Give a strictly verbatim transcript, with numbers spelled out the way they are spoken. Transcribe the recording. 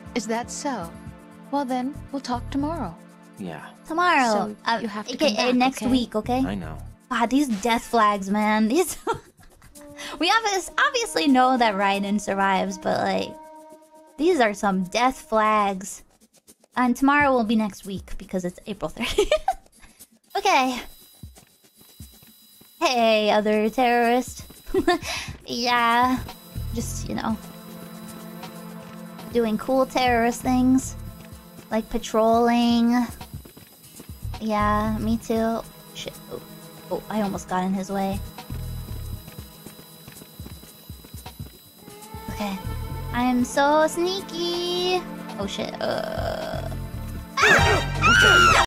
Is that so? Well then, we'll talk tomorrow. Yeah. So Tomorrow. uh, you have to okay, come back, next okay? week, okay? I know. God, these death flags, man. These. We obvious, obviously know that Raiden survives, but like, these are some death flags. And tomorrow will be next week because it's April thirtieth. Okay. Hey, other terrorist. Yeah. Just, you know, doing cool terrorist things. Like patrolling. Yeah, me too. Shit. Oh, oh, I almost got in his way. Okay. I'm so sneaky. Oh shit. Uh... Ah! Ah!